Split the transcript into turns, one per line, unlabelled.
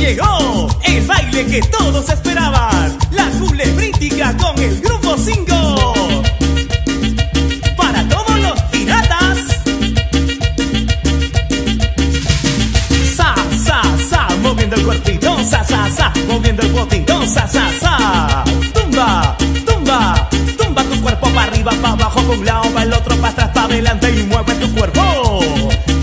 Llegó el baile que todos esperaban, la culebrítica con el grupo 5. Para todos los piratas. Sa, sa, sa, moviendo el cuerpito, sa, sa, sa, moviendo el potito, sa, sa, sa. Tumba, tumba, tumba tu cuerpo para arriba, para abajo, pa' un lado, para el otro, para atrás, para adelante y mueve tu cuerpo.